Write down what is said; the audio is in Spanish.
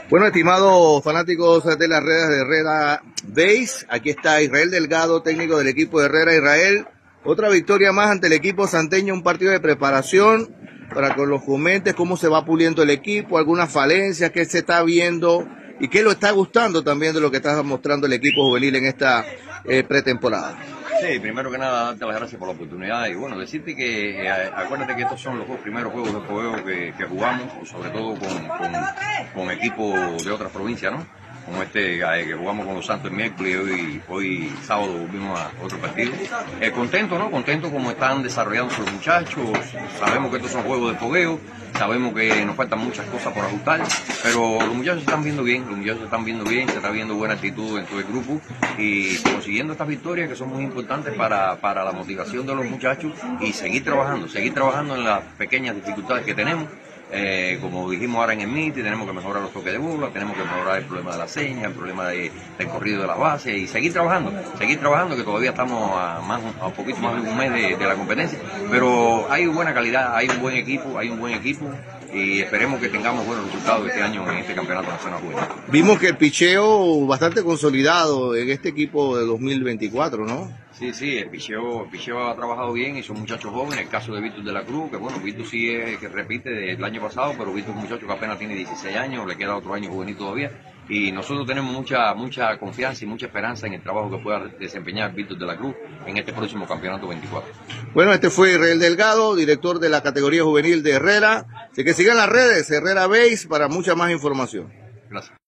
Bueno, estimados fanáticos de las redes de Herrera Base, aquí está Israel Delgado, técnico del equipo de Herrera. Israel, otra victoria más ante el equipo santeño, un partido de preparación para que los comentes cómo se va puliendo el equipo, algunas falencias que se está viendo y qué lo está gustando también de lo que está mostrando el equipo juvenil en esta pretemporada. Sí, primero que nada, darte las gracias por la oportunidad y bueno, decirte que acuérdate que estos son los dos primeros juegos de fogueo que jugamos, sobre todo con equipos de otras provincias, ¿no? Como que jugamos con los Santos el miércoles y hoy sábado volvimos a otro partido. Contento, ¿no? Contento como están desarrollando los muchachos. Sabemos que estos son juegos de fogueo, sabemos que nos faltan muchas cosas por ajustar, pero los muchachos se están viendo bien, se está viendo buena actitud en todo el grupo y consiguiendo estas victorias que son muy importantes para la motivación de los muchachos y seguir trabajando en las pequeñas dificultades que tenemos. Como dijimos ahora en el MIT, tenemos que mejorar los toques de bola, tenemos que mejorar el problema de la seña, el problema del corrido de la base y seguir trabajando, que todavía estamos a un poquito más de un mes de la competencia, pero hay buena calidad, hay un buen equipo y esperemos que tengamos buenos resultados este año en este campeonato nacional juvenil. Vimos que el picheo bastante consolidado en este equipo de 2024, ¿no? Sí, el picheo ha trabajado bien y son muchachos jóvenes. El caso de Víctor de la Cruz, que bueno, Víctor sí es que repite del año pasado, pero Víctor es un muchacho que apenas tiene 16 años, le queda otro año juvenil todavía. Y nosotros tenemos mucha confianza y mucha esperanza en el trabajo que pueda desempeñar Víctor de la Cruz en este próximo campeonato 24. Bueno, este fue Israel Delgado, director de la categoría juvenil de Herrera. Así que sigan las redes, Herrera Base, para mucha más información. Gracias.